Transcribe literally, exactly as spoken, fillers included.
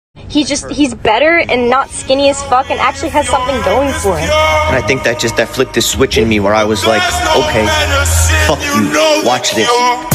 He's just, he's better and not skinny as fuck and actually has something going for him. And I think that just, that flicked the switch in me where I was like, okay, fuck you, watch this.